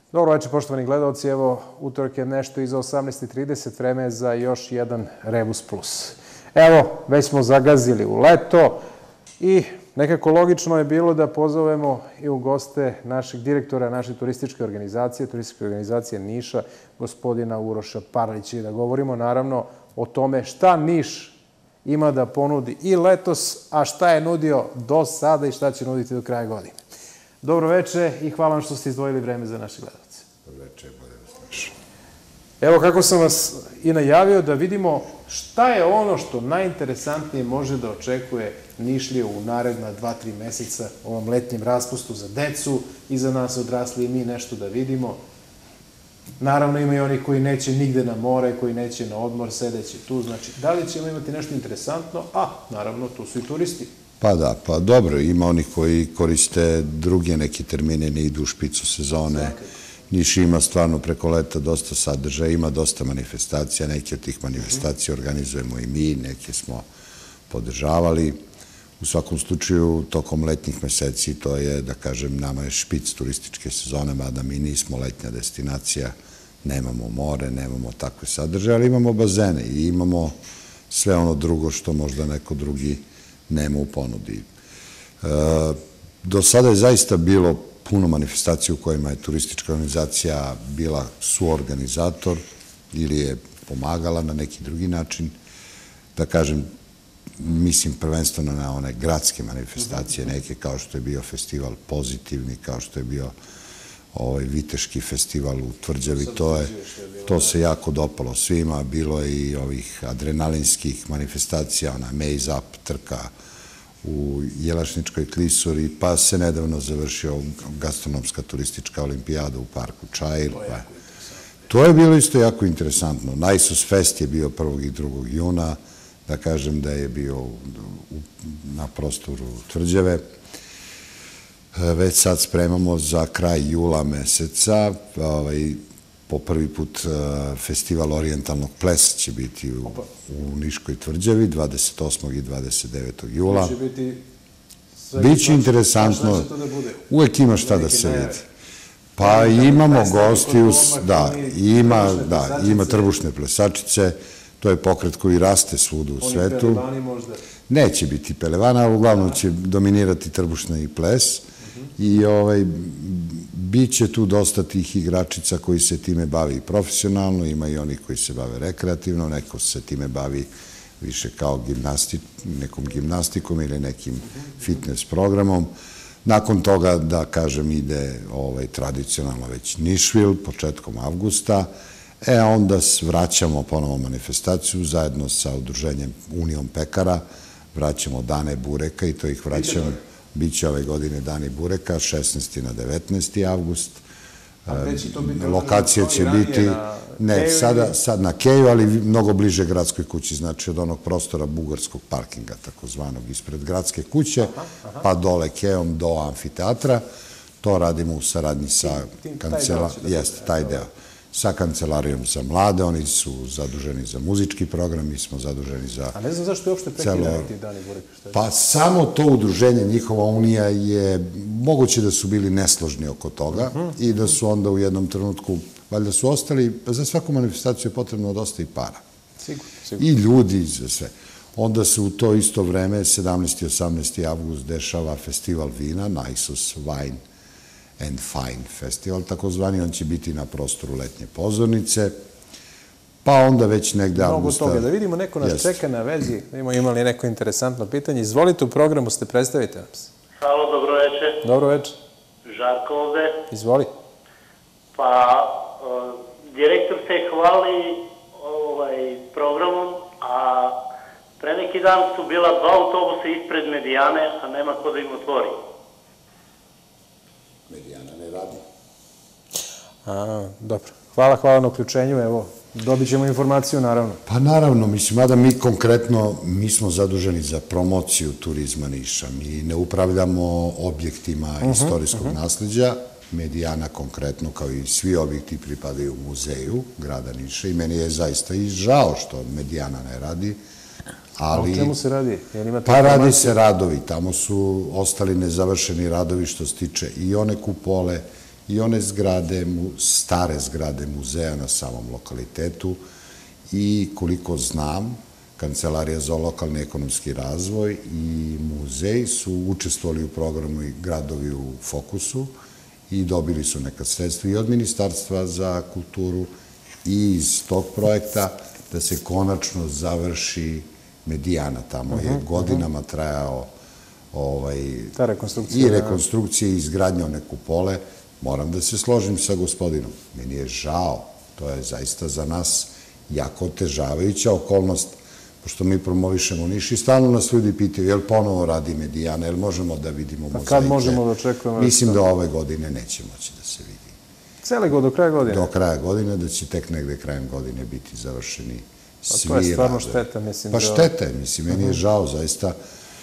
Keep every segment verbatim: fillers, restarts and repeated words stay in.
Dobro večer, poštovani gledalci. Evo, utorak je nešto iza osamnaest i trideset, vreme je za još jedan Rebus Plus. Evo, već smo zagazili u leto i nekako logično je bilo da pozovemo i u goste našeg direktora naše turističke organizacije, turističke organizacije Niša, gospodina Uroša Parlića, i da govorimo naravno o tome šta Niš ima da ponudi i letos, a šta je nudio do sada i šta će nuditi do kraja godine. Dobro večer i hvala vam što ste izdvojili vreme za naše gledalce. Dobro večer, bolje vas slušam. Evo kako sam vas i najavio da vidimo šta je ono što najinteresantnije može da očekuje Nišlije u naredna dva, tri meseca u ovom letnjem raspustu za decu i za nas odrasli i mi nešto da vidimo. Naravno ima i oni koji neće nigde na more, koji neće na odmor, sedeći tu. Znači, da li ćemo imati nešto interesantno? A, naravno, tu su i turisti. Pa da, pa dobro, ima onih koji koriste druge neke termine, ne idu u špicu sezone. Niš ima stvarno preko leta dosta sadržaja, ima dosta manifestacija, neke od tih manifestacija organizujemo i mi, neke smo podržavali. U svakom slučaju, tokom letnjih meseci, to je, da kažem, nama je špic turističke sezone, mada mi nismo letnja destinacija, nemamo more, nemamo takve sadržaje, ali imamo bazene i imamo sve ono drugo što možda neko drugi nema u ponudi. Do sada je zaista bilo puno manifestacija u kojima je turistička organizacija bila suorganizator ili je pomagala na neki drugi način. Da kažem, mislim prvenstveno na one gradske manifestacije, neke kao što je bio festival Pozitivni, kao što je bio Viteški festival u Tvrđavi. To se jako dopalo svima. Bilo je i ovih adrenalinskih manifestacija, ona Maze Up trka u Jelašničkoj klisuri, pa se nedavno završio gastronomska turistička olimpijada u parku Čair. To je bilo isto jako interesantno. Najsus Fest je bio prvog i drugog juna, da kažem da je bio na prostoru Tvrđave. Već sad spremamo za kraj jula meseca, po prvi put festival orijentalnog plesa će biti u Niškoj Tvrđavi, dvadeset osmog i dvadeset devetog jula. Biće interesantno, uvek ima šta da se vidi. Pa imamo gostiju, da, ima trbušne plesačice, to je pokret koji raste svuda u svetu. Oni pelevani možda? Neće biti pelevana, ali uglavnom će dominirati trbušni ples i bit će tu dosta tih igračica koji se time bavi profesionalno, ima i onih koji se bave rekreativno, neko se time bavi više kao nekom gimnastikom ili nekim fitness programom. Nakon toga, da kažem, ide tradicionalno već Nišvil, početkom avgusta, e onda vraćamo ponovo manifestaciju zajedno sa udruženjem Unijom pekara, vraćamo Dane bureka i to ih vraćamo. Biće ove godine Dani bureka, šesnaesti na devetnaesti avgust. Lokacija će biti, ne, sad na Keju, ali mnogo bliže gradskoj kući, znači od onog prostora bugarskog parkinga, takozvanog, ispred gradske kuće, pa dole Kejom do amfiteatra. To radimo u saradnji sa kancelarijom, jeste, taj deo, sa kancelarijom za mlade, oni su zaduženi za muzički program, mi smo zaduženi za... A ne znam zašto je uopšte prekidali ti Dani bureka? Pa samo to udruženje, njihova unija je, moguće da su bili nesložni oko toga i da su onda u jednom trenutku, valjda su ostali, za svaku manifestaciju je potrebno dosta i para. I ljudi, za sve. Onda se u to isto vreme, sedamnaesti i osamnaesti avgust, dešava festival vina, Najsus Wine and Fine Festival, takozvani, on će biti na prostoru letnje pozornice, pa onda već negde avgusta... Mnogo toga, da vidimo, neko nas čeka na vezi, da imamo imali neko interesantno pitanje. Izvolite, u programu ste, predstavite nam se. Halo, dobro večer. Dobro večer. Žarko ovde. Izvoli. Pa, direktor se hvali programom, a pre neki dan su bila dva autobusa ispred Medijane, a nema ko da im otvori. Medijana ne radi. A, dobro. Hvala, hvala na uključenju, evo, dobit ćemo informaciju, naravno. Pa naravno, mislim, mada mi konkretno, mi smo zaduženi za promociju turizma Niša, mi ne upravljamo objektima istorijskog nasleđa, Medijana konkretno, kao i svi objekti pripadaju muzeju grada Niša i meni je zaista i žao što Medijana ne radi. A o čemu se radi? Pa radi se radovi, tamo su ostali nezavršeni radovi što se tiče i one kupole i one zgrade, stare zgrade muzeja na samom lokalitetu i koliko znam, Kancelarija za lokalni ekonomski razvoj i muzej su učestvovali u programu i Gradovi u fokusu i dobili su neka sredstva i od Ministarstva za kulturu i iz tog projekta da se konačno završi Medijana. Tamo je godinama trajao i rekonstrukcija i izgradnja one kupole. Moram da se složim sa gospodinom. Meni je žao. To je zaista za nas jako otežavajuća okolnost, pošto mi promovišemo Niš i stalno nas ljudi pitaju je li ponovo radi Medijana, je li možemo da vidimo mozaike. Kad možemo da očekujemo? Mislim da ove godine neće moći da se vidi. Cele godine, do kraja godine? Do kraja godine, da će tek negde krajem godine biti završeni svi radovi. To je stvarno šteta, mislim. Pa šteta je, mislim, meni je žao, zaista,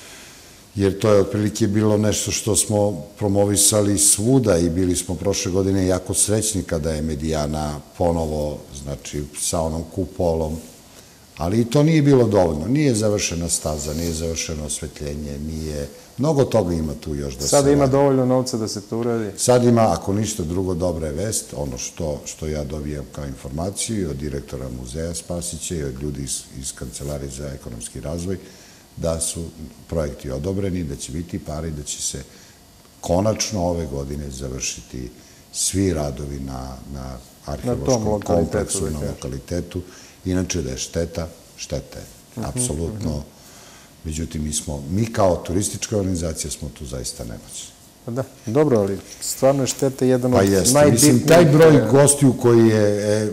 jer to je otprilike bilo nešto što smo promovisali svuda i bili smo prošle godine jako srećni kada je Medijana ponovo, znači, sa onom kupolom. Ali i to nije bilo dovoljno. Nije završena staza, nije završeno osvetljenje, nije... Mnogo toga ima tu još da se radi. Sada ima dovoljno novca da se to uradi? Sad ima, ako ništa drugo, dobra je vest. Ono što ja dobijam kao informaciju i od direktora muzeja Spasića i od ljudi iz Kancelarije za ekonomski razvoj, da su projekti odobreni, da će biti pari, da će se konačno ove godine završiti svi radovi na arheološkom kompleksu, na lokalitetu. Inače da je šteta, šteta je, apsolutno. Međutim, mi smo, mi kao turistička organizacija smo tu zaista nemoćni. Pa da, dobro, ali stvarno je šteta jedan od najbitnijih... Pa jeste, mislim, taj broj gostiju koji je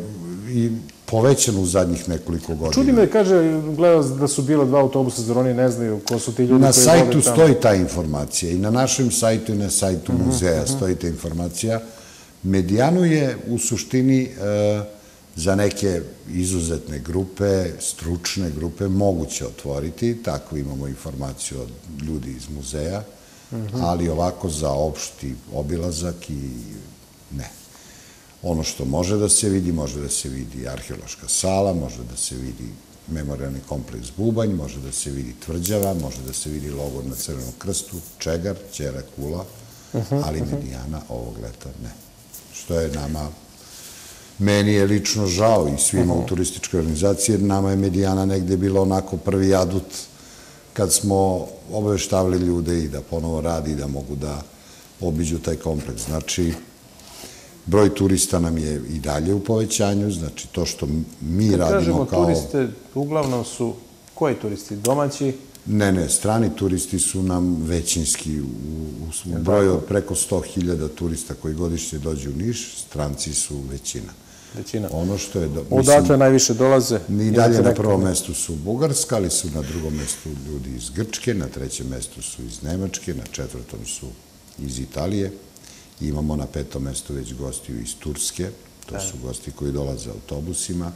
povećan u zadnjih nekoliko godina. Čudi me, kaže, gledao da su bila dva autobusa, zar oni ne znaju ko su ti ljudi koji vode tamo? Na sajtu stoji ta informacija i na našem sajtu i na sajtu muzeja stoji ta informacija. Medijanu je u suštini za neke izuzetne grupe, stručne grupe, moguće otvoriti. Tako imamo informaciju od ljudi iz muzeja, ali ovako za opšti obilazak i ne. Ono što može da se vidi, može da se vidi arheološka sala, može da se vidi memorijalni kompleks Bubanj, može da se vidi Tvrđava, može da se vidi logor na Crvenom krstu, Čegar, Ćera Kula, ali Medijana ovog leta ne. Što je nama... Meni je lično žao i svima u turističkoj organizaciji, jer nama je Medijana negde bilo onako prvi adut kad smo obaveštavali ljude i da ponovo radi i da mogu da obiđu taj kompleks. Znači, broj turista nam je i dalje u povećanju, znači to što mi radimo kao... Kažemo, turiste uglavnom su, koji turisti, domaći? Ne, ne, strani turisti su nam većinski u broju preko sto hiljada turista koji godišnje dođu u Niš, stranci su većina. Većina. Ono što je... Odakle najviše dolaze? I dalje na prvom mestu su Bugarska, ali su na drugom mestu ljudi iz Grčke, na trećem mestu su iz Nemačke, na četvrtom su iz Italije. Imamo na petom mestu već gostiju iz Turske, to su gosti koji dolaze autobusima.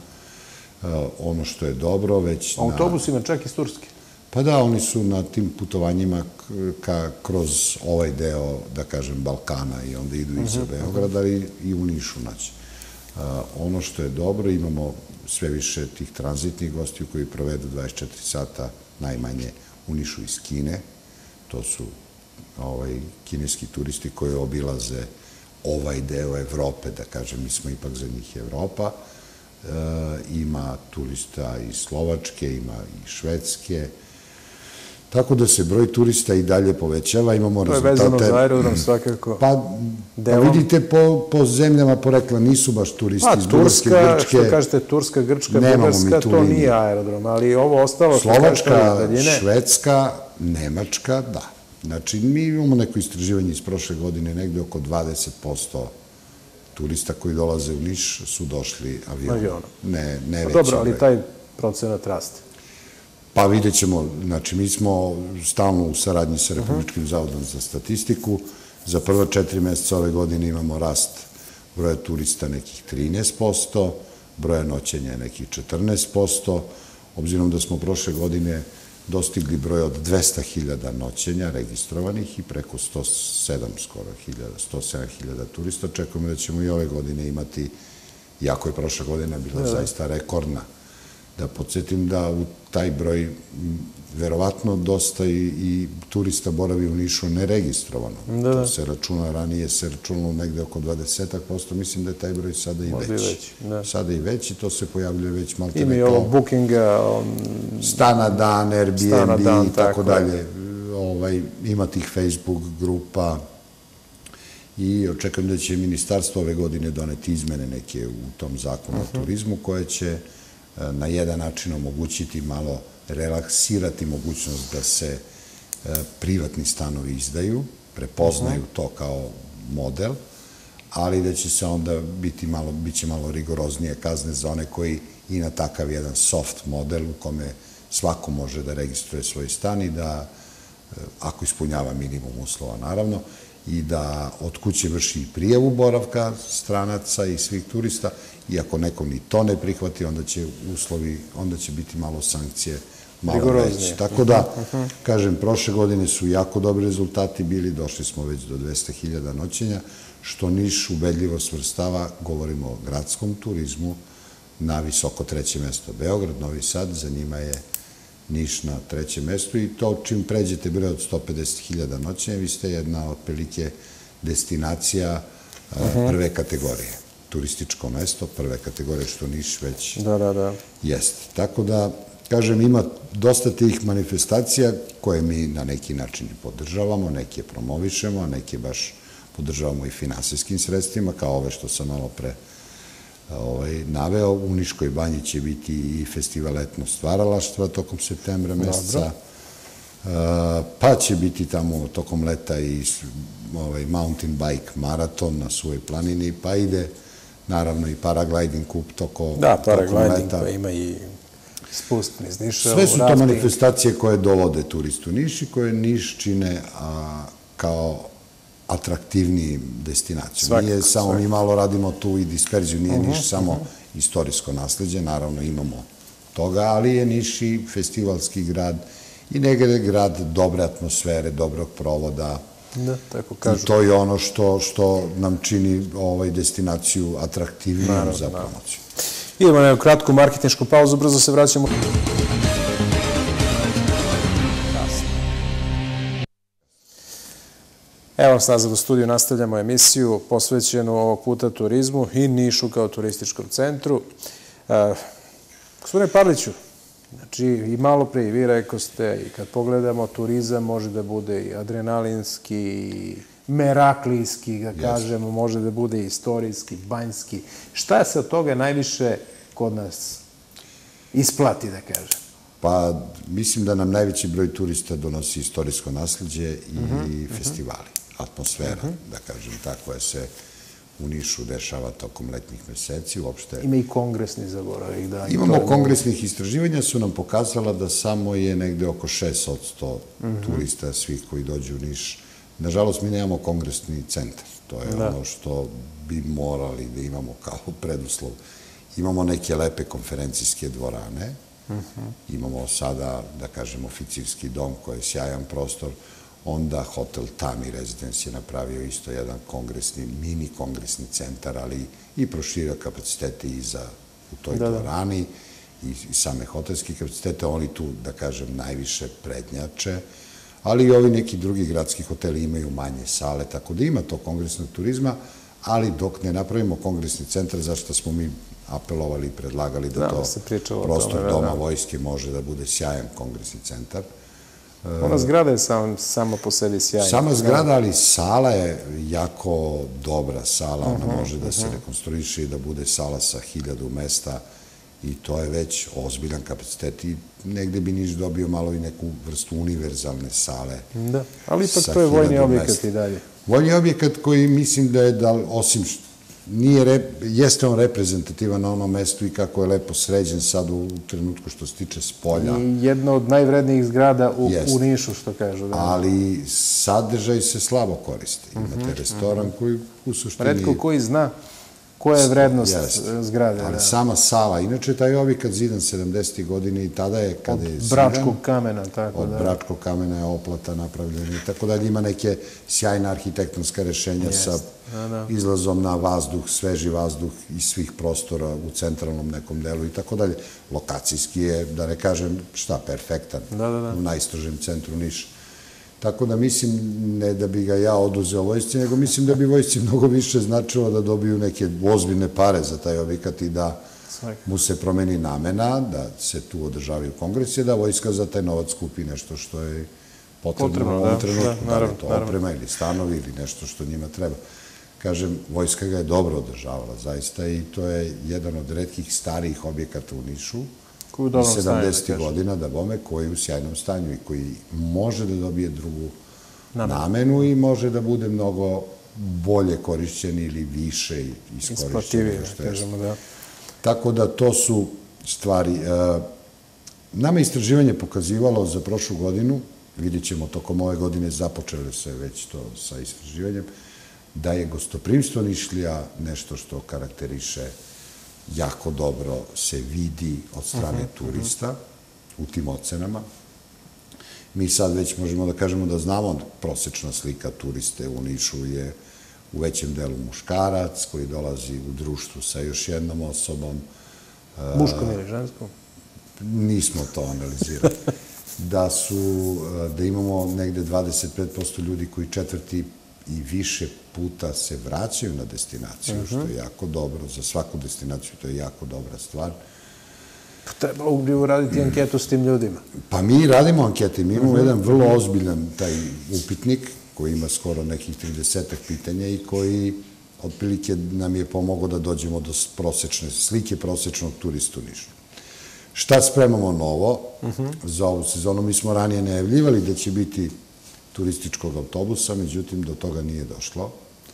Ono što je dobro već... Autobusima čak iz Turske? Pa da, oni su na tim putovanjima kroz ovaj deo, da kažem, Balkana i onda idu iz Beograda i u Nišu naći. Ono što je dobro, imamo sve više tih tranzitnih gostiju koji provedu dvadeset četiri sata najmanje u Nišu iz Kine. To su kineski turisti koji obilaze ovaj deo Evrope, da kažem, mi smo ipak za njih Evropa. Ima turista iz Slovačke, ima i Švedske. Tako da se broj turista i dalje povećava, imamo rezultate... To je vezano za aerodrom svakako. Pa vidite, po zemljama porekla nisu baš turisti iz Bugarske, Grčke. Što kažete, Turska, Grčka, Bugarska, to nije aerodrom, ali ovo ostalo... Slovačka, Švedska, Nemačka, da. Znači, mi imamo neko istraživanje iz prošle godine, negde oko dvadeset posto turista koji dolaze u Niš su došli avionom. Ne, ne veći. Dobro, ali taj procenat raste. Pa vidjet ćemo, znači mi smo stalno u saradnji sa Republičkim zavodom za statistiku. Za prva četiri meseca ove godine imamo rast broja turista nekih trinaest posto, broja noćenja nekih četrnaest posto. Obzirom da smo prošle godine dostigli broj od dvesta hiljada noćenja registrovanih i preko sto sedam skoro hiljada, sto sedam hiljada turista, očekujemo da ćemo i ove godine imati, iako je prošla godina bila zaista rekordna, Da podsjetim da u taj broj verovatno dosta i turista boravi u Nišu neregistrovano. To se računa, ranije se računalo negde oko dvadeset posto, mislim da je taj broj sada i veći. Sada i veći, to se pojavljuje već malo ima i ovo bookinga, stana dan, Airbnb i tako dalje. Ima tih Facebook grupa i očekujem da će ministarstvo ove godine doneti izmene neke u tom zakonu o turizmu koje će na jedan način omogućiti malo relaksirati mogućnost da se privatni stanovi izdaju, prepoznaju to kao model, ali da će se onda biti malo, bit će malo rigoroznije kazne za one koji i na takav jedan soft model u kome svako može da registruje svoj stan i da, ako ispunjava minimum uslova naravno, i da od kuće vrši prijavu boravka stranaca i svih turista, i ako neko ni to ne prihvati, onda će uslovi, onda će biti malo sankcije, malo veće. Tako da, kažem, prošle godine su jako dobri rezultati bili, došli smo već do dvesta hiljada noćenja, što Niš ubedljivo svrstava, govorimo o gradskom turizmu, na visoko treće mesto Beograd, Novi Sad, za njima je Niš na trećem mestu i to čim pređete broj od sto pedeset hiljada noćenja, vi ste jedna otprilike destinacija prve kategorije. Turističko mesto, prve kategorije, što Niš već jeste. Tako da, kažem, ima dosta tih manifestacija koje mi na neki način i podržavamo, neke promovišemo, a neke baš podržavamo i finansijskim sredstvima, kao ove što sam malo pre naveo. U Niškoj banji će biti i festival etnog stvaralaštva tokom septembra meseca, pa će biti tamo tokom leta i mountain bike maraton na svojoj planini, pa ide naravno i paragliding kup tokom leta. Da, paragliding pa ima i spust iz Niša. Sve su to manifestacije koje dovode turistu Niš i koje Niš čine kao atraktivniji destinaciju. Nije samo, mi malo radimo tu i disperziju, nije Niš samo istorijsko nasleđe, naravno imamo toga, ali je Niš i festivalski grad i negde grad dobre atmosfere, dobrog provoda. Da, tako kažu. I to je ono što nam čini destinaciju atraktivnijom za promociju. Idemo na jednu kratku marketinšku pauzu, brzo se vraćamo. Evo nas nazad u studiju, nastavljamo emisiju posvećenu ovog puta turizmu i Nišu kao turističkom centru. Gospodine Pavliću, znači i malo pre i vi rekao ste, i kad pogledamo turizam može da bude i adrenalinski, i meraklijski, da kažemo, može da bude i istorijski, banjski. Šta se od toga najviše kod nas isplati, da kažem? Pa, mislim da nam najveći broj turista donosi istorijsko nasleđe i festivali. Atmosfera, da kažem, tako koja se u Nišu dešava tokom letnjih meseci. Ima i kongresni zaboravih. Imamo kongresnih istraživanja, su nam pokazala da samo je negde oko šest posto turista svih koji dođu u Niš. Nažalost, mi nemamo kongresni centar. To je ono što bi morali da imamo kao preduslov. Imamo neke lepe konferencijske dvorane. Imamo sada, da kažem, oficirski dom koji je sjajan prostor. Onda hotel Tami Residence je napravio isto jedan kongresni, mini kongresni centar, ali i proširio kapacitete i u toj dvorani i same hotelske kapacitete. Oni tu, da kažem, najviše prednjače, ali i ovi neki drugi gradski hoteli imaju manje sale, tako da ima to kongresnog turizma, ali dok ne napravimo kongresni centar, zašto smo mi apelovali i predlagali da to prostor Doma vojske može da bude sjajan kongresni centar. Ona zgrada je samo po sebi sjajna. Sama zgrada, ali sala je jako dobra sala. Ona može da se rekonstruiše i da bude sala sa hiljadu mesta i to je već ozbiljan kapacitet i negde bi Niš dobio malo i neku vrstu univerzalne sale. Da, ali ipak to je vojni objekat i dalje. Vojni objekat koji mislim da je, osim jeste on reprezentativan na onom mestu i kako je lepo sređen sad u trenutku što se tiče spolja. I jedna od najvrednijih zgrada u Nišu, što kažu. Ali sadržaj se slabo koristi. Imate restoran koji u suštini... Retko koji zna koja je vrednost zgrade. Ali sama sala, inače taj objekat zidan sedamdesetih godine i tada je, kada je zidan... Od bračkog kamena, tako da. Od bračkog kamena je oplata napravljena i tako dalje. Ima neke sjajna arhitektonska rešenja sa izlazom na vazduh, sveži vazduh iz svih prostora u centralnom nekom delu i tako dalje. Lokacijski je, da ne kažem šta, perfektan u najstrožem centru Niša. Tako da mislim, ne da bi ga ja oduzeo vojsci, nego mislim da bi vojsci mnogo više značilo da dobiju neke ozbiljne pare za taj objekat i da mu se promeni namena, da se tu održavaju kongresi, da vojska za taj novac kupi nešto što je potrebno u ovom trenutku, da li je to oprema ili stanovi ili nešto što njima treba. Kažem, vojska ga je dobro održavala, zaista, i to je jedan od retkih starijih objekata u Nišu, iz sedamdesetih godina, da bome, koji je u sjajnom stanju i koji može da dobije drugu namenu i može da bude mnogo bolje korišćen ili više iskorišćen. Isplativije, kažemo, da. Tako da to su stvari. Nama istraživanje pokazivalo za prošlu godinu, vidjet ćemo tokom ove godine, započeli se već to sa istraživanjem, da je gostoprimstvo Nišlija nešto što karakteriše jako dobro se vidi od strane turista u tim ocenama. Mi sad već možemo da kažemo da znamo prosečna slika turiste u Nišu je u većem delu muškarac koji dolazi u društvu sa još jednom osobom. Muškom ili ženskom? Nismo to analizirali. Da su, da imamo negde dvadeset pet posto ljudi koji četvrti i više puta se vraćaju na destinaciju, što je jako dobro. Za svaku destinaciju to je jako dobra stvar. Trebalo bi uraditi anketu s tim ljudima. Pa mi radimo ankete. Mi imamo jedan vrlo ozbiljan taj upitnik koji ima skoro nekih tridesetak pitanja i koji otprilike nam je pomogao da dođemo do prosečne slike prosečnog turista u Nišu. Šta spremamo novo za ovu sezonu? Mi smo ranije najavljivali da će biti turističkog autobusa, međutim, do toga nije došlo.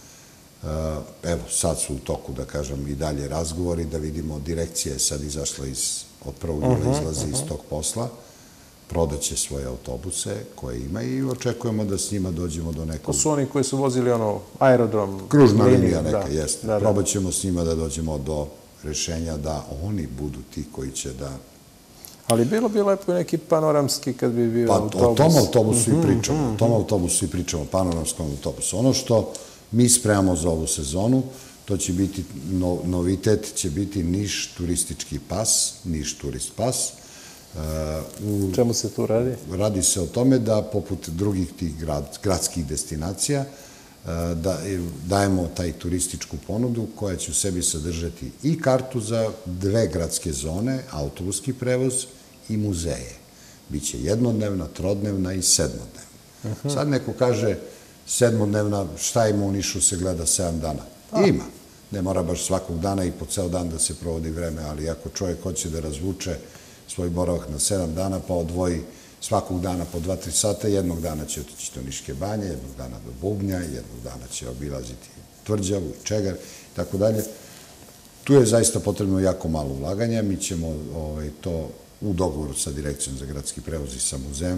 Evo, sad su u toku, da kažem, i dalje razgovori, da vidimo, direkcija je sad izašla od prvog jula, izlazi iz tog posla, prodaće svoje autobuse koje ima i očekujemo da s njima dođemo do nekog... To su oni koji su vozili ono aerodrom... Kružna linija neka, jeste. Probat ćemo s njima da dođemo do rešenja da oni budu ti koji će da... Ali bilo bi lepo i neki panoramski kad bi bio autobus. Pa o tom autobusu i pričamo, o tom autobusu i pričamo, panoramskom autobusu. Ono što mi spremamo za ovu sezonu, to će biti, novitet će biti Niš turistički pas, Niš turist pas. Čemu se tu radi? Radi se o tome da, poput drugih tih gradskih destinacija, dajemo taj turističku ponudu koja će u sebi sadržati i kartu za dve gradske zone, autobuski prevoz i muzeje. Biće jednodnevna, trodnevna i sedmodnevna. Sad neko kaže sedmodnevna, šta ima u Nišu se gleda sedam dana? Ima. Ne mora baš svakog dana i po ceo dan da se provodi vreme, ali ako čovjek hoće da razvuče svoj boravak na sedam dana, pa odvoji svakog dana po dva tri sata, jednog dana će otići do Niške banje, jednog dana do Bubnja, jednog dana će obilaziti Tvrđavu i Čegar, i tako dalje. Tu je zaista potrebno jako malo ulaganja. Mi ćemo to u dogovoru sa Direkcijom za gradski prevoz i sa muzejem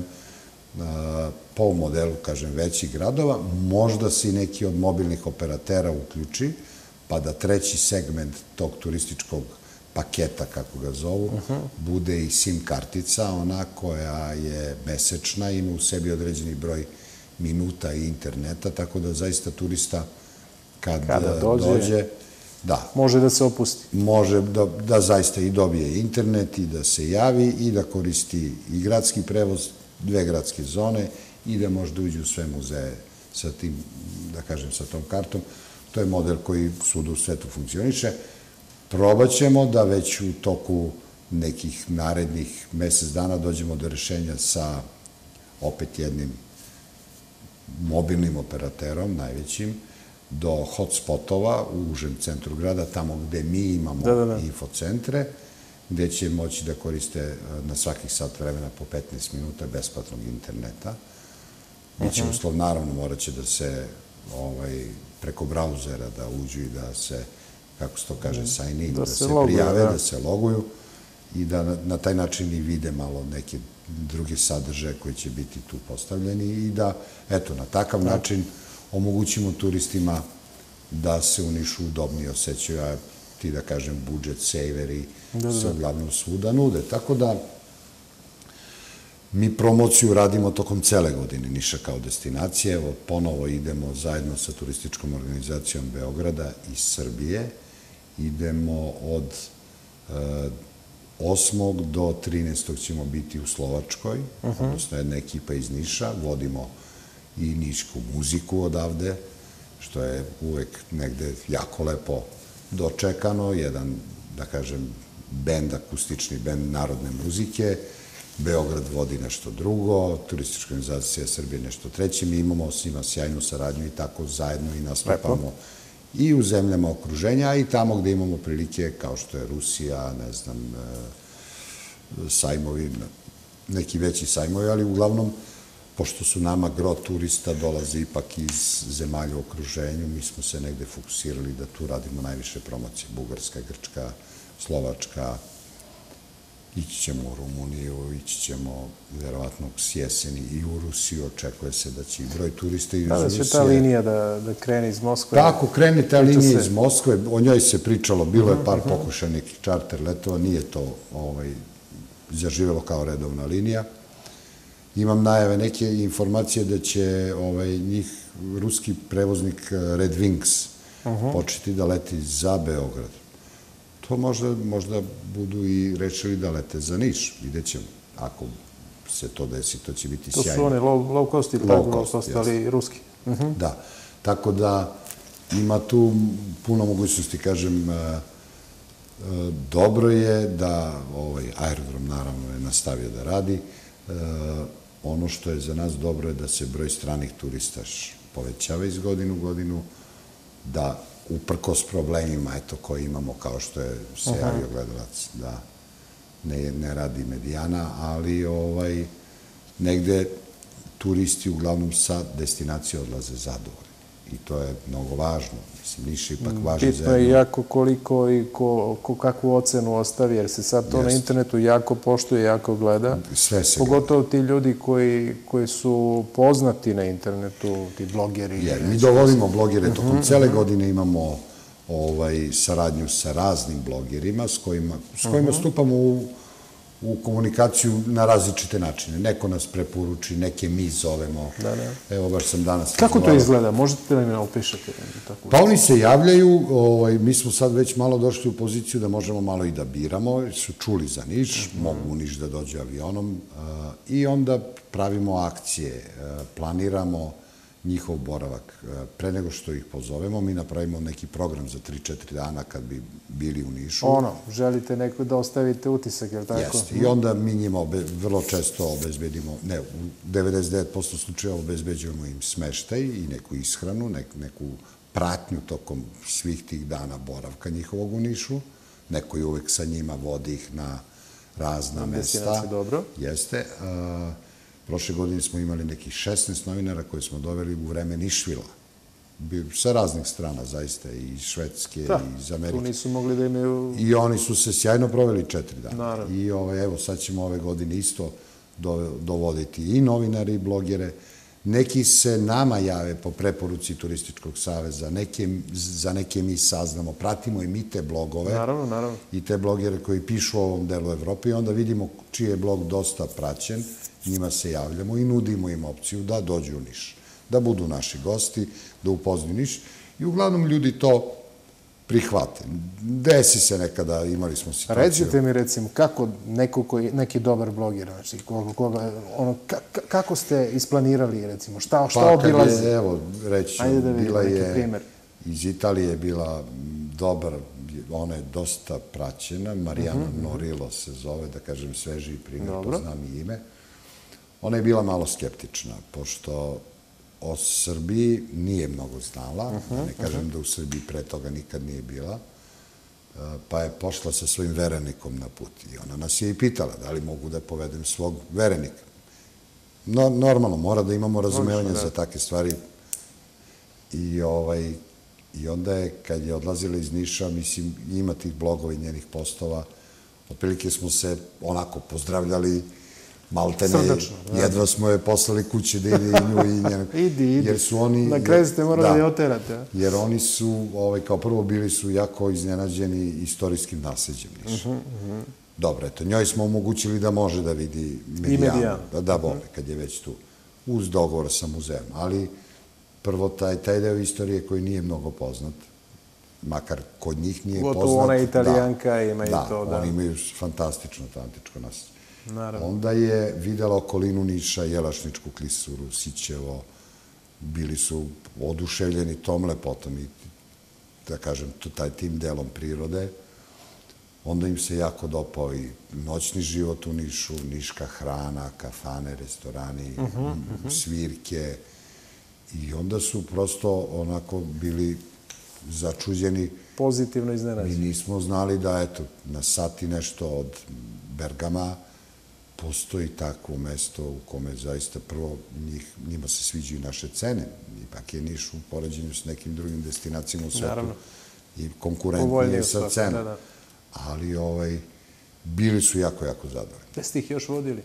po ovom modelu, kažem, većih gradova, možda se i neki od mobilnih operatera uključi, pa da treći segment tog turističkog paketa, kako ga zovu, bude i SIM kartica, ona koja je mesečna, ima u sebi određeni broj minuta i interneta, tako da zaista turista kada dođe, da, može da se opusti. Može da zaista i dobije internet i da se javi i da koristi i gradski prevoz, dve gradske zone i da može da uđe u sve muzeje sa tim, da kažem, sa tom kartom. To je model koji svuda u svetu funkcioniše. Probat ćemo da već u toku nekih narednih mesec dana dođemo do rešenja sa opet jednim mobilnim operaterom, najvećim, do hotspotova u užem centru grada, tamo gde mi imamo infocentre, gde će moći da koriste na svakih sat vremena po petnaest minuta besplatnog interneta. Biće uslov, naravno, morat će da se preko brauzera da uđu i da se, kako se to kaže, sign in, da se prijave, da se loguju i da na taj način i vide malo neke druge sadržaje koji će biti tu postavljeni i da, eto, na takav način omogućimo turistima da se u Nišu udobnije osjećaju, a ti da kažem budžet, sejveri se uglavnom svuda nude. Tako da mi promociju radimo tokom cele godine Niša kao destinacije. Evo, ponovo idemo zajedno sa turističkom organizacijom Beograda i Srbije. Idemo od osmog do trinaestog ćemo biti u Slovačkoj, odnosno jedna ekipa iz Niša. Vodimo i nišku muziku odavde, što je uvek negde jako lepo dočekano. Jedan, da kažem, bend, akustični bend narodne muzike. Beograd vodi nešto drugo, turistička organizacija Srbije nešto treće. Mi imamo s njima sjajnu saradnju i tako zajedno i nastupamo i u zemljama okruženja, a i tamo gde imamo prilike, kao što je Rusija, ne znam, sajmovi, neki veći sajmovi, ali uglavnom, pošto su nama gro turista dolaze ipak iz zemalja u okruženju, mi smo se negde fokusirali da tu radimo najviše promocije. Bugarska, Grčka, Slovačka, ići ćemo u Rumuniju, ići ćemo verovatno s jeseni i u Rusiju. Očekuje se da će i broj turista iz Rusije... Da će ta linija da krene iz Moskve. Tako, krene ta linija iz Moskve. O njoj se pričalo, bilo je par pokušaja nekih čarter letova, nije to zaživelo kao redovna linija. Imam najave, neke informacije da će njih ruski prevoznik Red Wings početi da leti za Beograd. To možda budu i rešili da lete za Niš. Vidjet ćemo. Ako se to desi, to će biti sjajno. To su one low cost ili tako low cost, ali ruski. Da. Tako da ima tu puno mogućnosti, kažem, dobro je da aerodrom naravno je nastavio da radi. Ono što je za nas dobro je da se broj stranih turista povećava iz godinu u godinu, da uprkos problemima koje imamo, kao što je se javio gledalac, da ne radi medijana, ali negde turisti uglavnom sa destinacije odlaze zadovoljni. I to je mnogo važno. Mislim, Niš je ipak važno za jedno. Bitno je jako koliko i kakvu ocenu ostavi, jer se sad to na internetu jako poštuje, jako gleda. Sve se gleda. Pogotovo ti ljudi koji su poznati na internetu, ti blogeri. Jer mi dovodimo blogere, tokom cele godine imamo saradnju sa raznim blogerima s kojima stupamo u komunikaciju na različite načine. Neko nas preporuči, neke mi zovemo. Evo, baš sam danas... Kako to izgleda? Možete li mi opišati? Pa oni se javljaju, mi smo sad već malo došli u poziciju da možemo malo i da biramo, su čuli za Niš, mogu u Niš da dođu avionom i onda pravimo akcije, planiramo njihov boravak. Pre nego što ih pozovemo, mi napravimo neki program za tri četiri dana kad bi bili u Nišu. Ono, želite neko da ostavite utisak, je li tako? Jeste. I onda mi njima vrlo često obezbedimo, ne, u devedeset devet posto slučajeva obezbeđujemo im smeštaj i neku ishranu, neku pratnju tokom svih tih dana boravka njihovog u Nišu. Neko je uvek sa njima, vodi ih na razna mesta. Destinacije, dobro. Jeste. Prošle godine smo imali nekih šesnaest novinara koje smo doveli u vreme Nišvila. Sa raznih strana, zaista, i iz Švedske, i iz Amerike. Tu nisu mogli da imaju... I oni su se sjajno proveli četiri dana. I evo, sad ćemo ove godine isto dovoditi i novinare i blogere. Neki se nama jave po preporuci Turističkog saveza, za neke mi saznamo, pratimo i mi te blogove. Naravno, naravno. I te blogere koji pišu u ovom delu Evrope i onda vidimo čiji je blog dosta praćen, njima se javljamo i nudimo im opciju da dođu u Niš, da budu naši gosti, da upoznaju Niš i uglavnom ljudi to prihvate. Desi se nekada, imali smo situaciju. Recite mi, recimo, kako neki dobar bloger, znači, kako ste isplanirali, recimo, šta obilazi? Pa, evo, reći, bila je, iz Italije je bila dobar, ona je dosta praćena, Marijana Norilo se zove, da kažem, svežiji primjer, poznam i ime. Ona je bila malo skeptična, pošto o Srbiji nije mnogo znala, ne kažem da u Srbiji pre toga nikad nije bila, pa je pošla sa svojim verenikom na put i ona nas je i pitala da li mogu da povedem svog verenika. Normalno, mora da imamo razumevanje za takve stvari i onda je, kad je odlazila iz Niša, mislim, ima tih blogova i njenih postova, otprilike smo se onako pozdravljali maltene, jedva smo je poslali kući da ide i nju i njenu. Idi, idi. Jer su oni... Na kraju ste morali oterati. Jer oni su, kao prvo, bili su jako iznenađeni istorijskim nasljeđem Niša. Dobro, eto, njoj smo omogućili da može da vidi Medijanu. Da vole, kad je već tu. Uz dogovor sa muzejom. Ali, prvo, taj deo istorije koji nije mnogo poznat, makar kod njih nije poznat. Gotovo ona Italijanka ima i to, da. Da, oni imaju fantastično to antičko nasljeđe. Onda je videla okolinu Niša, Jelašničku klisuru, Sićevo, bili su oduševljeni tom lepotom i, da kažem, tim delom prirode. Onda im se jako dopao i noćni život u Nišu, niška hrana, kafane, restorani, svirke. I onda su prosto onako bili začuđeni. Pozitivno iznenađeni. Mi nismo znali da, eto, na sati nešto od Bergama postoji takvo mesto u kome zaista prvo njima se sviđaju naše cene. Ipak je Niš u poređenju s nekim drugim destinacijama u svetu i konkurentnije sa cenom. Ali bili su jako, jako zadovoljni. Gde ste ih još vodili?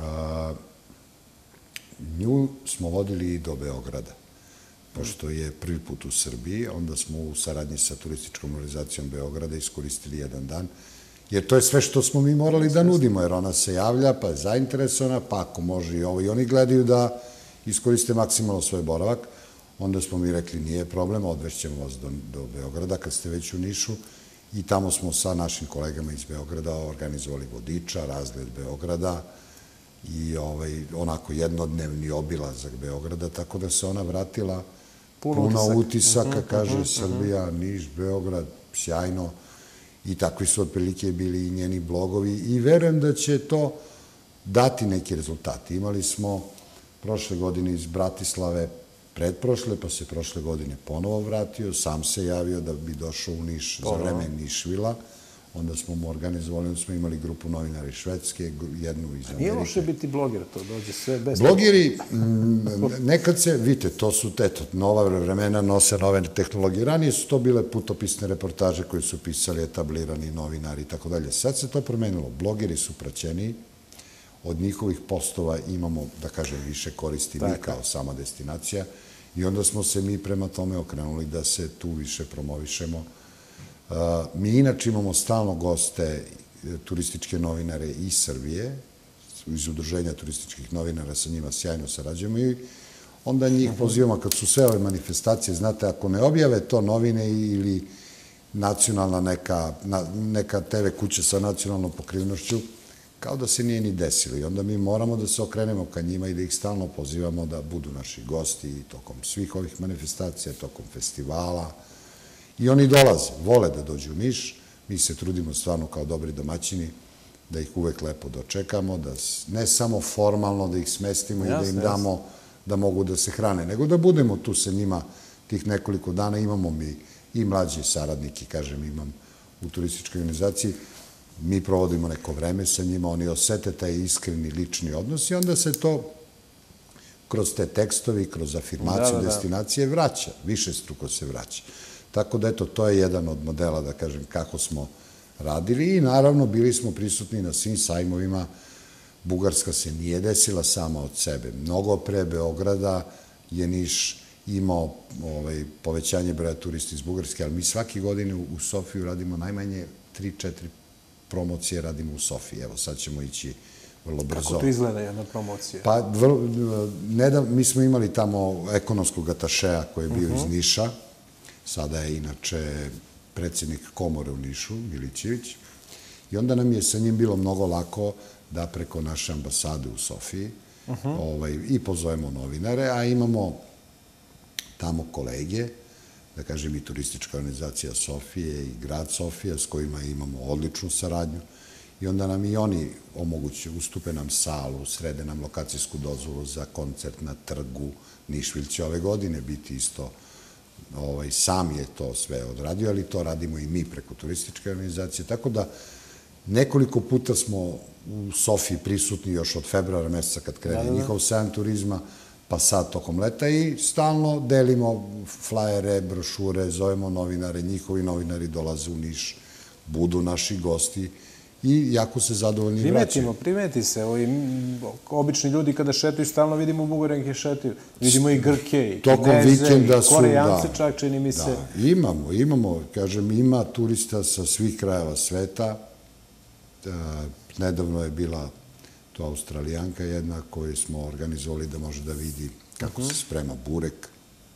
Nju smo vodili i do Beograda. Pošto je prvi put u Srbiji, onda smo u saradnji sa turističkom organizacijom Beograda iskoristili jedan dan. Jer to je sve što smo mi morali da nudimo, jer ona se javlja, pa je zainteresovana, pa ako može i ovo. I oni gledaju da iskoriste maksimalno svoj boravak. Onda smo mi rekli, nije problem, odvešćemo vas do Beograda kad ste već u Nišu. I tamo smo sa našim kolegama iz Beograda organizovali vodiča, razgled Beograda i onako jednodnevni obilazak Beograda, tako da se ona vratila puno utisaka, kaže Srbija, Niš, Beograd, sjajno. I takvi su otprilike bili i njeni blogovi i verujem da će to dati neki rezultati. Imali smo prošle godine iz Bratislave, predprošle, pa se prošle godine ponovo vratio, sam se javio da bi došao u Niš za vreme Nišvila. Onda smo mu organizovali, onda smo imali grupu novinara iz Švedske, jednu iz Amerike. Nije loše biti bloger, to dođe sve bez... Blogeri, nekad se, vidite, to su teto, nova vremena nose nove tehnologije. Ranije su to bile putopisne reportaže koje su pisali etablirani novinari i tako dalje. Sad se to promenilo. Blogeri su praćeniji, od njihovih postova imamo, da kažem, više koristi mi kao sama destinacija i onda smo se mi prema tome okrenuli da se tu više promovišemo. Mi inače imamo stalno goste, turističke novinare iz Srbije, iz udruženja turističkih novinara, sa njima sjajno sarađujemo i onda njih pozivamo kad su sve ove manifestacije, znate, ako ne objave to novine ili nacionalna neka te ve kuća sa nacionalnom pokrivnošću, kao da se nije ni desilo. I onda mi moramo da se okrenemo ka njima i da ih stalno pozivamo da budu naši gosti tokom svih ovih manifestacija, tokom festivala. I oni dolaze, vole da dođu u Niš. Mi se trudimo stvarno kao dobri domaćini da ih uvek lepo dočekamo, da ne samo formalno da ih smestimo i da im damo da mogu da se hrane, nego da budemo tu sa njima tih nekoliko dana. Imamo mi i mlađi saradniki, kažem, imam u turističkoj organizaciji. Mi provodimo neko vreme sa njima, oni osete taj iskreni lični odnos i onda se to kroz te tekstovi, kroz afirmaciju destinacije vraća, više struko se vraća. Tako da, eto, to je jedan od modela, da kažem, kako smo radili i naravno bili smo prisutni na svim sajmovima. Bugarska se nije desila sama od sebe. Mnogo pre Beograda je Niš imao povećanje broja turista iz Bugarske, ali mi svake godine u Sofiju radimo najmanje tri četiri promocije radimo u Sofiji. Evo, sad ćemo ići vrlo brzo. Kako to izgleda jedna promocija? Pa, mi smo imali tamo ekonomskog atašeja koji je bio iz Niša. Sada je inače predsjednik komore u Nišu, Milićević. I onda nam je sa njim bilo mnogo lako da preko naše ambasade u Sofiji i pozovemo novinare, a imamo tamo kolege, da kažem i turistička organizacija Sofije i grad Sofija s kojima imamo odličnu saradnju i onda nam i oni omogućuju, ustupe nam salu, srede nam lokacijsku dozvolu za koncert na trgu. Nišvilj će ove godine biti isto, sam je to sve odradio, ali to radimo i mi preko turističke organizacije, tako da nekoliko puta smo u Sofiji prisutni još od februara meseca kad krene njihov sajam turizma, pa sad tokom leta i stalno delimo flajere, brošure, zovemo novinare, njihovi novinari dolaze u Niš, budu naši gosti i jako se zadovoljni vraćaju. Primetimo, primeti se. Obični ljudi kada šetaju, stalno vidimo Bugarenke šetaju. Vidimo i Grke, i Kineze, i Korejance čak, čini mi se. Imamo, imamo, kažem, ima turista sa svih krajeva sveta. Nedavno je bila to Australijanka jedna koju smo organizovali da može da vidi kako se sprema burek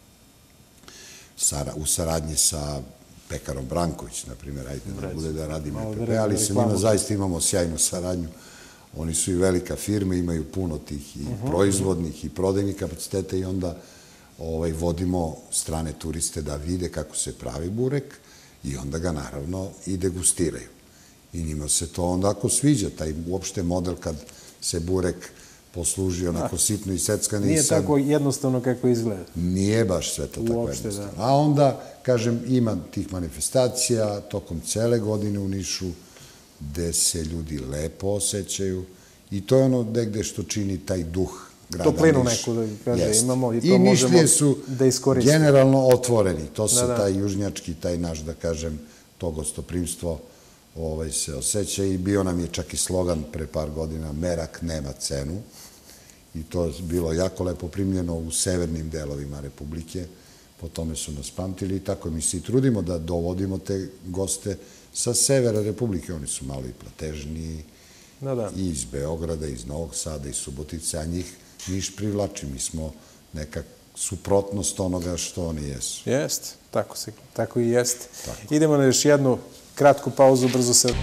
u saradnji sa pekarom Branković, na primjer, ajde da bude da radi M P P, ali sa njima zaista imamo sjajnu saradnju. Oni su i velika firma, imaju puno tih i proizvodnih i prodajnih kapaciteta i onda vodimo strane turiste da vide kako se pravi burek i onda ga naravno i degustiraju. I njima se to onda ako sviđa, taj uopšte model kad se burek posluži onako sitno i seckani. Nije tako jednostavno kako izgleda. Nije baš sve to tako jednostavno. A onda, kažem, ima tih manifestacija tokom cele godine u Nišu gde se ljudi lepo osjećaju i to je ono negde što čini taj duh grada Niša. Toplinu neku da kaže imamo i to možemo da iskoristimo. I Nišlije su generalno otvoreni. To se taj južnjački, taj naš, da kažem, to gostoprimstvo se osjeća i bio nam je čak i slogan pre par godina Merak nema cenu i to je bilo jako lepo primljeno u severnim delovima Republike, po tome su nas pamtili i tako mi se i trudimo da dovodimo te goste sa severa Republike, oni su malo i platežniji i iz Beograda, iz Novog Sada, iz Subotice, a njih Niš privlači, mi smo neka suprotnost onoga što oni jesu. Jeste, tako i jeste. Idemo na još jednu kratku pauzu, brzo se...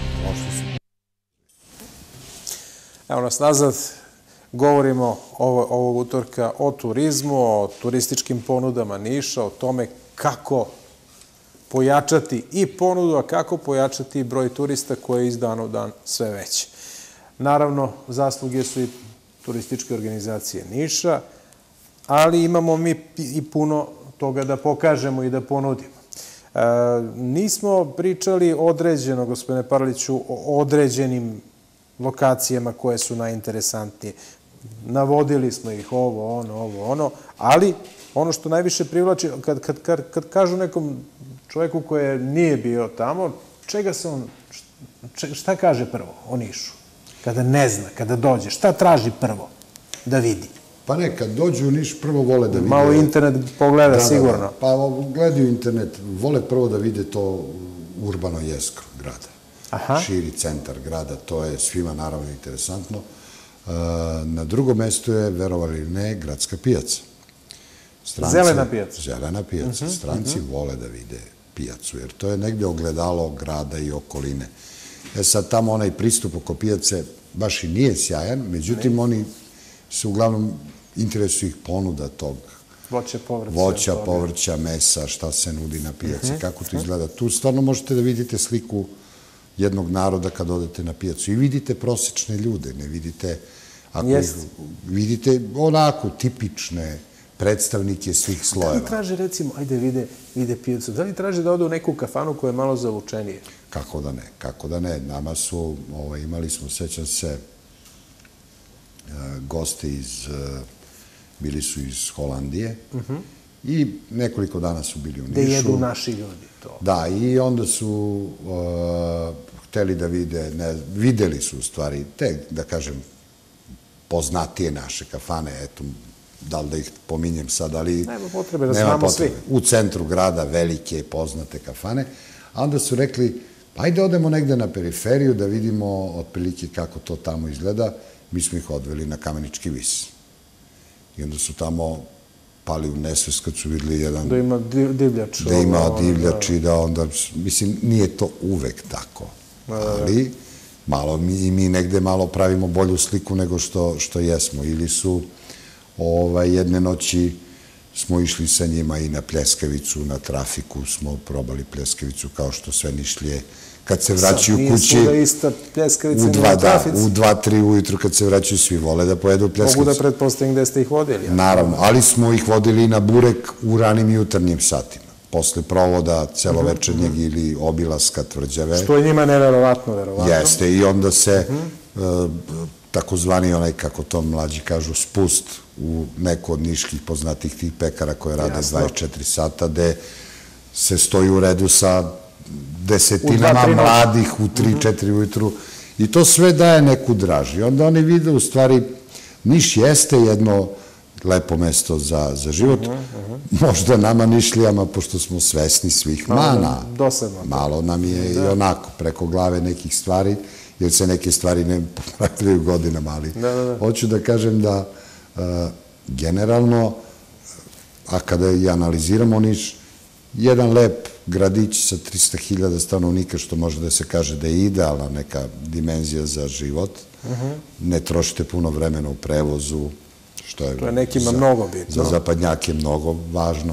Evo nas nazad, govorimo ovog utorka o turizmu, o turističkim ponudama Niša, o tome kako pojačati i ponudu, a kako pojačati broj turista koji je iz dana u dan sve veći. Naravno, zasluge su i turističke organizacije Niša, ali imamo mi i puno toga da pokažemo i da ponudimo. Nismo pričali određeno, gospodine Parliću, o određenim lokacijama koje su najinteresantnije. Navodili smo ih ovo, ono, ovo, ono, ali ono što najviše privlači, kad kažu nekom čoveku koji nije bio tamo, čega se on, šta kaže prvo o Nišu? Kada ne zna, kada dođe, šta traži prvo da vidi? Pa ne, kad dođu u Niš, prvo vole da vide... Malo internet pogleda, sigurno. Pa gledaju internet, vole prvo da vide to urbano jezgro grada. Širi centar grada, to je svima naravno interesantno. Na drugom mestu je, verovali ili ne, gradska pijaca. Zelena pijaca. Zelena pijaca. Stranci vole da vide pijacu, jer to je negde ogledalo grada i okoline. E sad, tamo onaj pristup oko pijace baš i nije sjajan, međutim, oni se uglavnom interesuju ih ponuda tog voća, povrća, mesa, šta se nudi na pijaci, kako to izgleda. Tu stvarno možete da vidite sliku jednog naroda kad odete na pijacu i vidite prosečne ljude, ne vidite, vidite onako tipične predstavnike svih slojeva. Da li traže, recimo, ajde vide pijacu, da li traže da ode u neku kafanu koja je malo zavučenije? Kako da ne, kako da ne. Nama su, imali smo, sećam se, goste iz, bili su iz Holandije i nekoliko dana su bili u Nišu. Da jedu naši ljudi to. Da, i onda su hteli da vide, videli su u stvari, te, da kažem, poznatije naše kafane, eto, da li da ih pominjem sad, ali... Nema potrebe da znamo svi. U centru grada velike poznate kafane, a onda su rekli, pa ajde odemo negde na periferiju da vidimo otprilike kako to tamo izgleda. Mi smo ih odveli na Kamenički vis. I onda su tamo pali u nesvest kad su videli jedan... Da ima divljač. Da ima divljač i da onda... Mislim, nije to uvek tako. Ali malo i mi negde malo pravimo bolju sliku nego što jesmo. Ili su jedne noći smo išli sa njima i na Pljeskavicu, na trafiku smo probali Pljeskavicu kao što sve Nišlije. Kad se vraćaju kući, u dva, tri ujutru kad se vraćaju, svi vole da pojedu pljeskavicu. Mogu da pretpostavim gde ste ih vodili. Naravno, ali smo ih vodili na burek u ranim jutarnjim satima. Posle provoda celovečernjeg ili obilaska Tvrđave. Što je njima neverovatno, verovatno. Jeste, i onda se takozvani onaj, kako to mlađi kažu, spust u neku od niških poznatih tih pekara koje rade dvadeset četiri sata, gde se stoji u redu sa desetinama mladih u tri četiri ujutru I to sve daje neku draž. I onda oni vide, u stvari, Niš jeste jedno lepo mesto za život. Možda nama Nišlijama, pošto smo svesni svih mana. Dosadno. Malo nam je i onako preko glave nekih stvari, jer se neke stvari ne popravljaju godinama, ali hoću da kažem da generalno, a kada i analiziramo Niš, jedan lep gradić sa trista hiljada stanovnika, što može da se kaže da je idealna neka dimenzija za život. Ne trošite puno vremena u prevozu, što je nekima mnogo bitno. Za zapadnjake mnogo važno.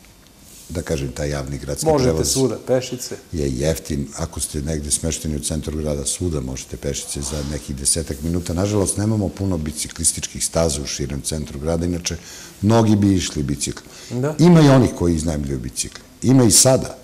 Da kažem, taj javni gradski prevoz možete svuda, pešice. Je jeftin. Ako ste negde smešteni u centru grada, svuda možete pešice za nekih desetak minuta. Nažalost, nemamo puno biciklističkih staza u širem centru grada, inače, mnogi bi išli bicikl. Ima i onih koji iznajmljuju bicikl. Ima i sada,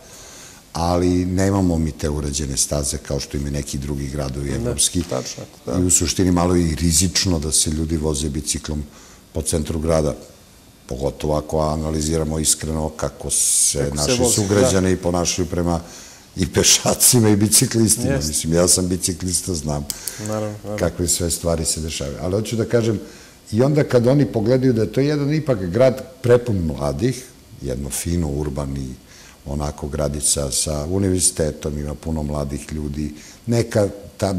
ali nemamo mi te urađene staze kao što ima neki drugi gradovi evropski. I u suštini malo je i rizično da se ljudi voze biciklom po centru grada, pogotovo ako analiziramo iskreno kako se naši sugrađani ponašaju prema i pešacima i biciklistima. Mislim, ja sam biciklista, znam kakve sve stvari se dešavaju. Ali hoću da kažem, i onda kad oni pogledaju da je to jedan ipak grad prepun mladih, jedno fino, urbani, onako gradić sa univerzitetom, ima puno mladih ljudi, neka ta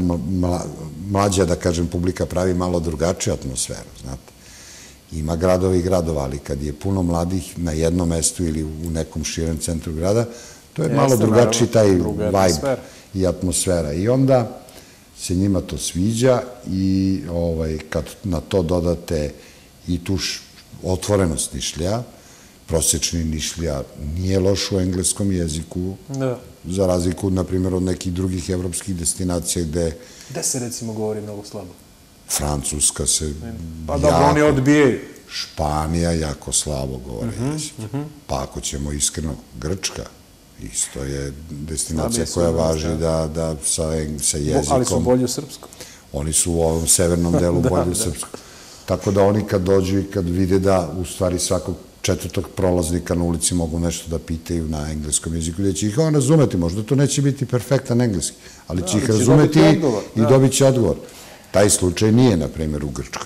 mlađa, da kažem, publika pravi malo drugačiju atmosferu, znate. Ima gradova i gradova, ali kad je puno mladih na jednom mestu ili u nekom širem centru grada, to je malo drugačiji taj vibe i atmosfera. I onda se njima to sviđa i kad na to dodate i tu otvorenost Nišlija, prosječni Nišlija nije loš u engleskom jeziku, za razliku, na primjer, od nekih drugih evropskih destinacija gde... Gde se, recimo, govori mnogo slabo? Francuska se jako... Pa dobro, oni odbijaju. Španija jako slabo govori jezik. Pa ako ćemo iskreno, Grčka isto je destinacija koja važi da sa jezikom... Ali su bolji u srpskom. Oni su u ovom severnom delu bolji u srpskom. Tako da oni kad dođu i kad vide da u stvari svakog četvrtog prolaznika na ulici mogu nešto da pitaju na engleskom jeziku, da će ih on razumeti, možda to neće biti perfektan engleski, ali će ih razumeti i dobit će odgovor. Taj slučaj nije, na primjer, u Grčkoj.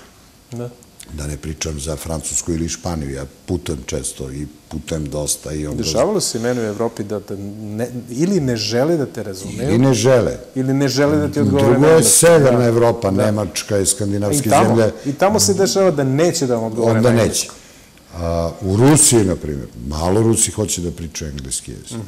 Da ne pričam za Francusku ili Španiju, ja putujem često i putujem dosta. Dešavalo se meni u Evropi da ili ne žele da te razumeju, ili ne žele. Ili ne žele da ti odgovore. Drugo je severna Evropa, Nemačka i skandinavske zemlje. I tamo se dešava da neće da vam odgovore na engleski. U Rusiji, na primjer, malo Rusi hoće da pričaju engleski jezik.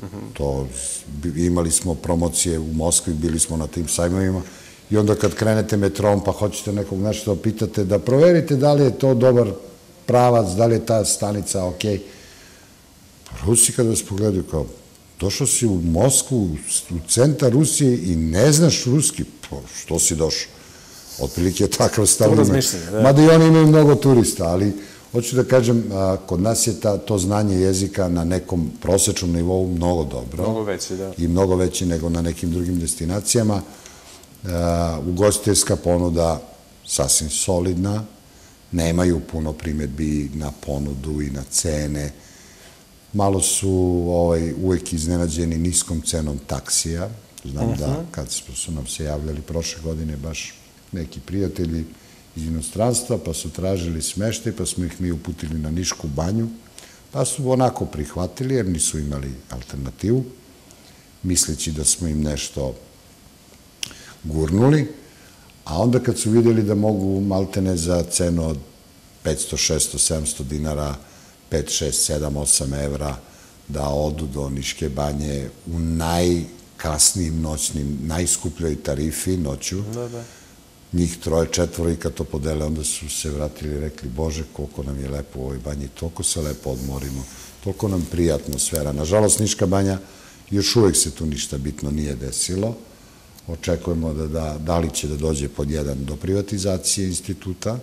Imali smo promocije u Moskvi, bili smo na tim sajmovima i onda kad krenete metrom pa hoćete nekog nešto da pitate, da proverite da li je to dobar pravac, da li je ta stanica ok. Rusi kada vas pogledaju kao, došao si u Moskvu, u centar Rusije i ne znaš ruski, što si došao? Otprilike je takav stav. Mada i oni imaju mnogo turista, ali hoću da kažem, kod nas je to znanje jezika na nekom prosečnom nivou mnogo dobro. Mnogo veći, da. I mnogo veći nego na nekim drugim destinacijama. Ugostiteljska ponuda sasvim solidna. Nemaju puno primjedbi na ponudu i na cene. Malo su uvek iznenađeni niskom cenom taksija. Znam da kad su nam se javljali prošle godine baš neki prijatelji iz inostranstva, pa su tražili smeštaj, pa smo ih mi uputili na Nišku banju, pa su onako prihvatili, jer nisu imali alternativu, misleći da smo im nešto gurnuli, a onda kad su vidjeli da mogu maltene za cenu od petsto, šesto, sedamsto dinara, pet, šest, sedam, osam evra, da odu do Niške banje u najkasnijim noćnim, najskupljoj tarifi noću, njih troje, četvoro i kad to podele, onda su se vratili i rekli, Bože, koliko nam je lepo u ovoj banji, toliko se lepo odmorimo, toliko nam prija atmosfera. Nažalost, Niška banja, još uvek se tu ništa bitno nije desilo. Očekujemo da li će da dođe pod jedan do privatizacije instituta,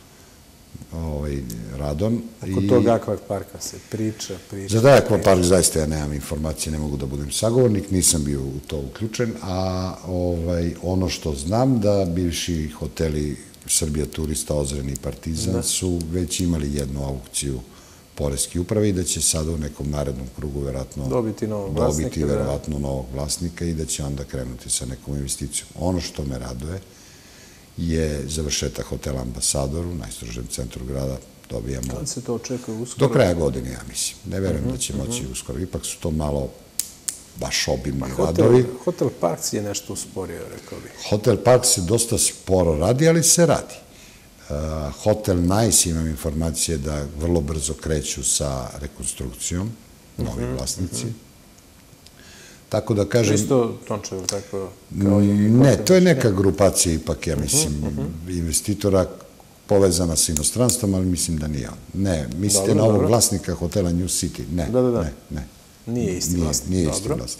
Radon. Oko tog akvaparka se priča, priča. Za taj akvapark zaista ja nemam informacije, ne mogu da budem sagovornik, nisam bio u to uključen, a ono što znam da bivši hoteli Srbija Turista, Ozren i Partizan su već imali jednu aukciju poreske uprave i da će sada u nekom narednom krugu verovatno dobiti novog vlasnika, dobiti verovatno novog vlasnika i da će onda krenuti sa nekom investicijom. Ono što me raduje je završetak hotela Ambasador u najstrožijem centru grada. Dobijamo... Kad se to očekuje uskoro? Do kraja godine, ja mislim. Ne verujem da će moći uskoro. Ipak su to malo baš obimni radovi. Hotel Parks je nešto usporio, rekao bih. Hotel Parks se dosta sporo radi, ali se radi. Hotel Nice, imam informacije da vrlo brzo kreću sa rekonstrukcijom, novi vlasnici. Tako da kažem... Isto Tončevo, tako? Ne, to je neka grupacija ipak, ja mislim, investitora povezana sa inostranstvom, ali mislim da nije on. Ne, mislite na ovog vlasnika hotela New City? Ne, ne, ne. Nije isti vlasnik. Nije isti vlasnik.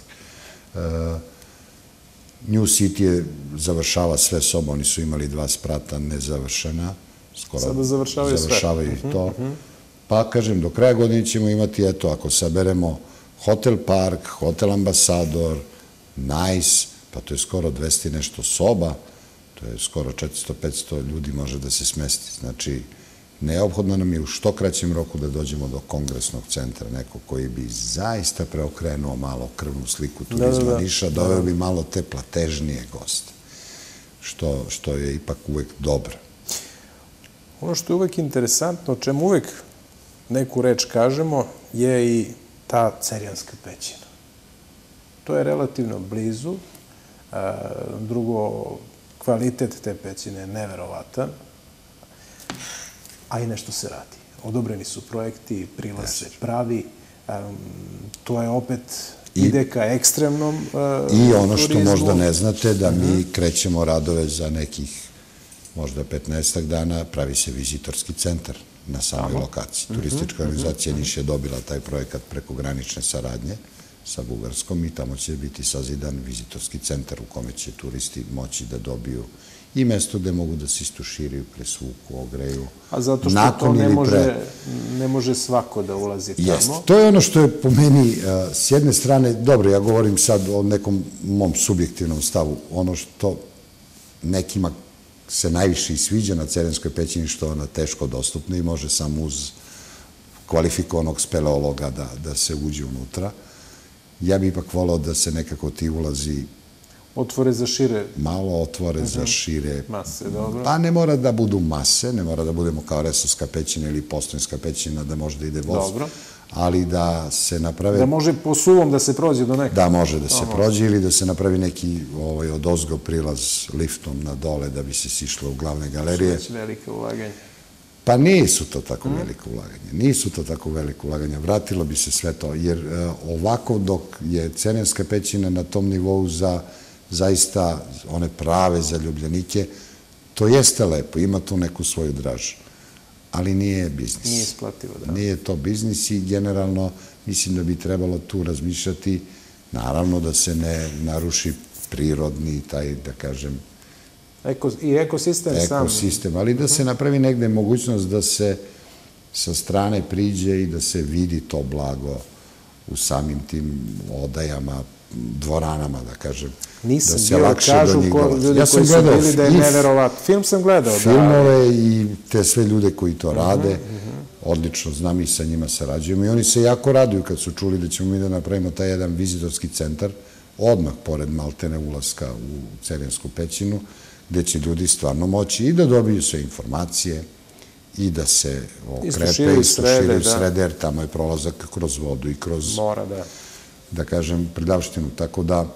New City završava sve sobe, oni su imali dva sprata nezavršena. Sada završavaju sve. Završavaju i to. Pa, kažem, do kraja godine ćemo imati, eto, ako saberemo Hotel Park, Hotel Ambasador, Nice, pa to je skoro dvesta nešto soba, to je skoro četiristo do petsto ljudi može da se smesti. Znači, neophodno nam je u što kraćem roku da dođemo do kongresnog centra, neko koji bi zaista preokrenuo malo krvnu sliku turizma Niša, doveo bi malo te platežnije goste, što je ipak uvek dobro. Ono što je uvek interesantno, o čemu uvek neku reč kažemo, je i ta Cerjanska pećina. To je relativno blizu. Drugo, kvalitet te pećine je neverovatan, a i nešto se radi. Odobreni su projekti, prilaz se pravi, to je opet ide ka ekstremnom turizmu. I ono što možda ne znate, da mi krećemo radove za nekih možda petnaestak dana, pravi se vizitorski centar na samoj lokaciji. Turistička organizacija Niš je dobila taj projekat preko granične saradnje sa Bugarskom i tamo će biti sazidan vizitorski centar u kome će turisti moći da dobiju i mesto gde mogu da se istuširaju, presvuku, ogreju. A zato što to ne može svako da ulazi tamo? Jeste. To je ono što je po meni, s jedne strane, dobro, ja govorim sad o nekom mom subjektivnom stavu, ono što nekima se najviše i sviđa na Cerjanskoj pećini, što je ona teško dostupna i može samo uz kvalifikovanog speleologa da se uđe unutra. Ja bih ipak volao da se nekako ti ulazi otvore za šire... Malo otvore za šire... Mase, dobro. Pa ne mora da budu mase, ne mora da budemo kao Resavska pećina ili Postojnska pećina, da možda ide voz. Dobro. Ali da se naprave... Da može po suvom da se prođe do nekada. Da može da se prođe ili da se napravi neki odozgo prilaz liftom na dole da bi se sišlo u glavne galerije. Su već velike ulaganje. Pa nisu to tako veliko ulaganje. Nisu to tako veliko ulaganje. Vratilo bi se sve to. Jer ovako dok je Cerjanska pećina na tom nivou za zaista one prave zaljubljenike, to jeste lepo, ima tu neku svoju dražu, ali nije biznis. Nije isplativo, da. Nije to biznis i generalno mislim da bi trebalo tu razmišljati, naravno da se ne naruši prirodni, taj, da kažem, i ekosistem sam. Ekosistem, ali da se napravi negde mogućnost da se sa strane priđe i da se vidi to blago u samim tim odajama, dvoranama, da kažem. Nisam bio, kažu ljudi koji su bili da je neverovat. Film sam gledao, da. Filmove i te sve ljude koji to rade, odlično znam i sa njima sarađujemo i oni se jako raduju kad su čuli da ćemo mi da napravimo taj jedan vizitorski centar, odmah pored maltene ulaska u Cerjansku pećinu, gde će ljudi stvarno moći i da dobiju sve informacije i da se okrepe, istuširaju srede, jer tamo je prolazak kroz vodu i kroz... Mora, da. Da kažem, prljavštinu, tako da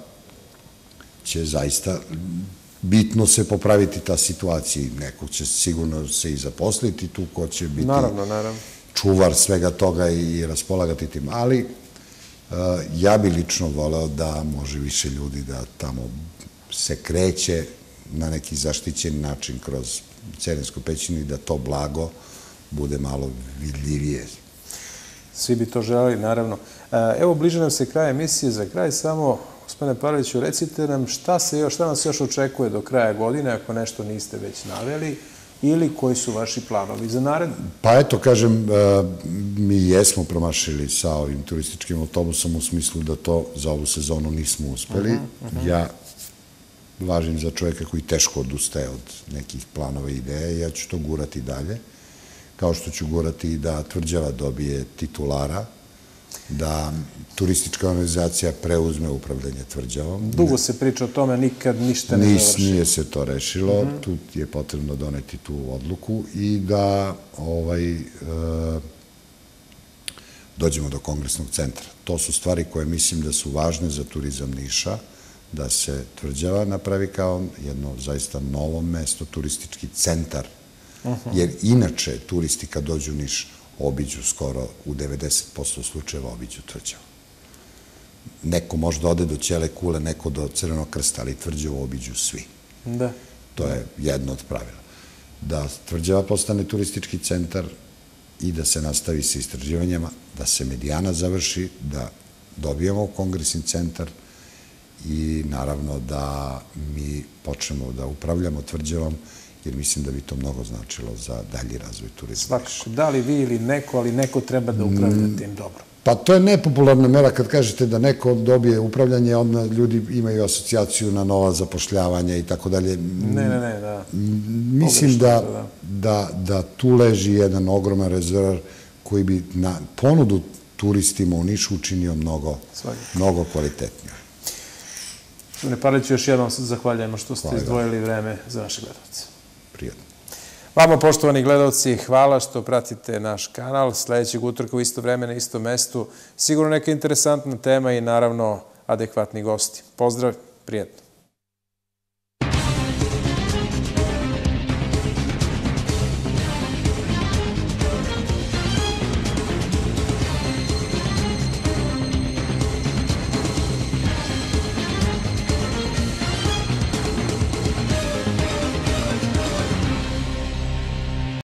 će zaista bitno se popraviti ta situacija i neko će sigurno se i zaposliti tu, ko će biti čuvar svega toga i raspolagati tim, ali ja bi lično voleo da može više ljudi da tamo se kreće na neki zaštićen način kroz Cerjansku pećinu i da to blago bude malo vidljivije. Svi bi to želeli, naravno. Evo, bliže nam se kraj emisije. Za kraj samo, gospodine Pavloviću, recite nam šta se još, šta nas još očekuje do kraja godine, ako nešto niste već naveli, ili koji su vaši planovi za naredno? Pa eto, kažem, mi jesmo promašili sa ovim turističkim autobusom u smislu da to za ovu sezonu nismo uspeli. Ja važim za čovjeka koji teško odustaje od nekih planova i ideje. Ja ću to gurati dalje. kao što ću gurati da Tvrđava dobije titulara, da turistička organizacija preuzme upravljanje Tvrđavom. Dugo se priča o tome, nikad ništa ne završi. Nije se to rešilo, tu je potrebno doneti tu odluku i da dođemo do kongresnog centra. To su stvari koje mislim da su važne za turizam Niša, da se Tvrđava napravi kao jedno zaista novo mesto, turistički centar, jer inače turisti kad dođu u Niš obiđu skoro u devedeset posto slučajeva obiđu Tvrđavu. Neko može da ode do Ćele kule, neko do Crvenog krsta, ali Tvrđavu obiđu svi. Da. To je jedno od pravila. Da Tvrđava postane turistički centar i da se nastavi sa istraživanjama, da se Medijana završi, da dobijemo kongresni centar i naravno da mi počnemo da upravljamo Tvrđavom, jer mislim da bi to mnogo značilo za dalji razvoj turizma. Svakako, da li vi ili neko, ali neko treba da upravlja tim dobro. Pa to je nepopularna mera kad kažete da neko dobije upravljanje, onda ljudi imaju asocijaciju na nova zapošljavanja i tako dalje. Ne, ne, ne, da. Mislim da tu leži jedan ogroman rezervar koji bi na ponudu turistima u Nišu učinio mnogo kvalitetnije. Gospodine Pavliću, još jednom se zahvaljujemo što ste izdvojili vreme za naše gledalce. Prijatno. Vama, poštovani gledalci, hvala što pratite naš kanal. Sljedećeg utorka u isto vreme na istom mestu. Sigurno neka interesantna tema i naravno adekvatni gosti. Pozdrav, prijatno.